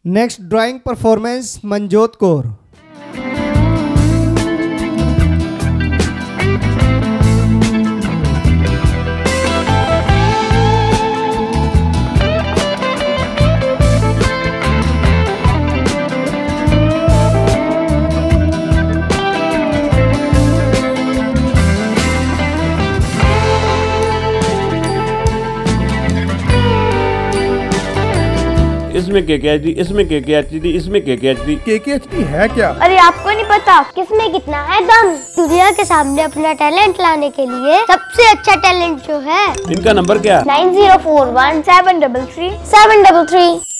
Next drawing performance Manjot Kaur. इसमें KKHD, इसमें KKHD, इसमें KKHD। KKHD है क्या? अरे आपको नहीं पता किसमें कितना है दम। दुनिया के सामने अपना टैलेंट लाने के लिए सबसे अच्छा टैलेंट जो है। इनका नंबर क्या? 9041 733 733।